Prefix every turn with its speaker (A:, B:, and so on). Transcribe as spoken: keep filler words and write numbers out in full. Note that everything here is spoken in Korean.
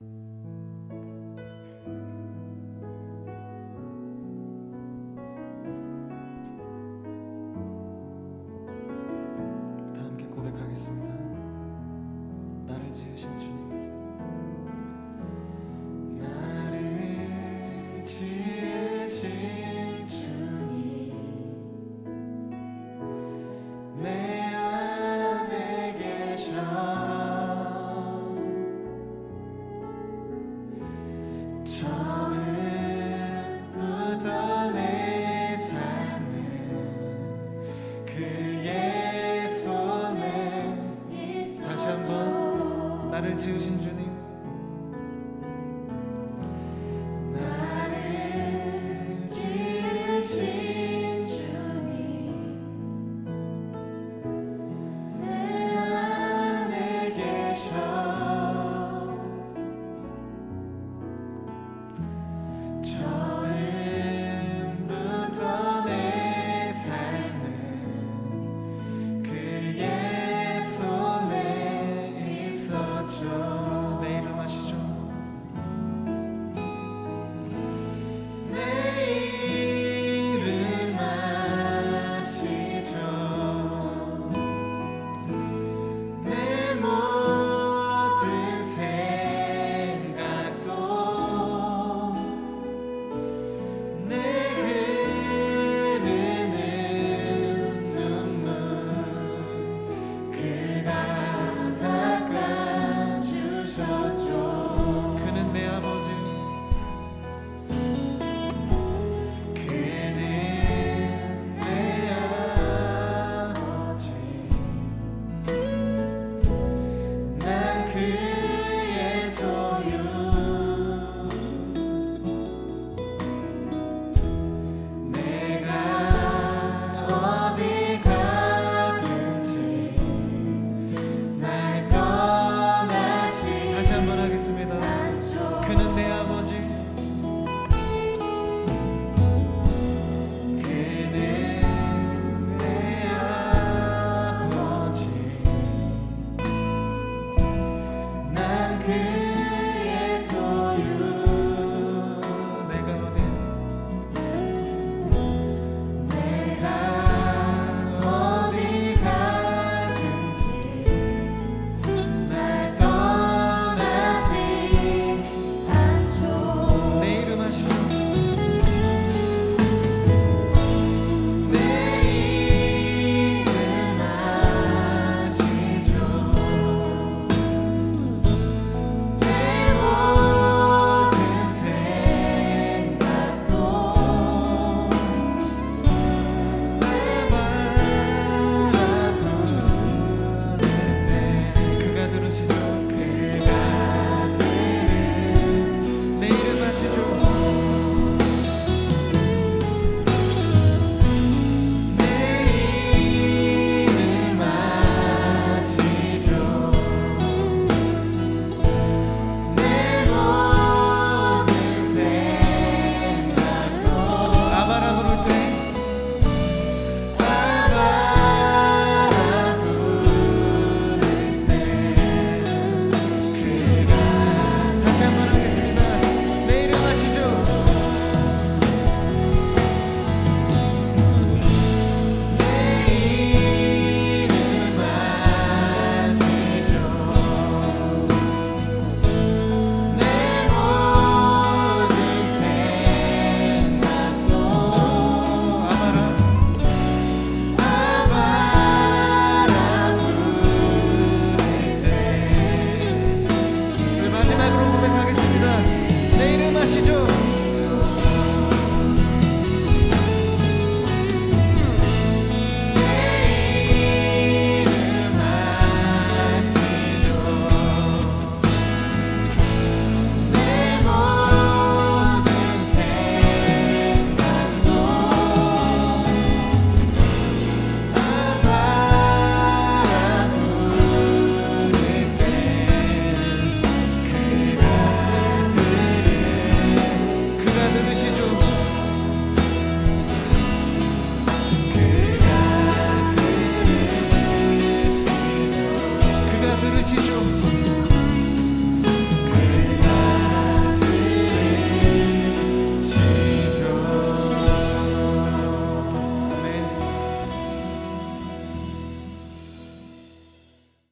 A: 다 함께 고백하겠습니다. 나를 지으신 주님,
B: 나를 지으신 주님, 내 안에 계셔. 처음부터 내 삶은 그의 손에 있어줘.
A: 다시 한번 나를 지으신 주님,
B: 나를 지으신 주님, 내 안에 계셔. 처음부터 내 삶은 그의 손에 있었죠.
A: 내 이름 아시죠?
B: 내 이름 아시죠? 내 모든 생각도 내 흐르는 눈물 그가 닦아주셨죠.
A: 그는 내 아버지,
B: 그는 내 아버지, 난 그의 소유. 내가 어디 가든지 날 떠나지
A: 다시 한번 하겠습니다.
B: 않죠.
A: 그는 내 아버지,
B: 그는 내 아버지, 난 그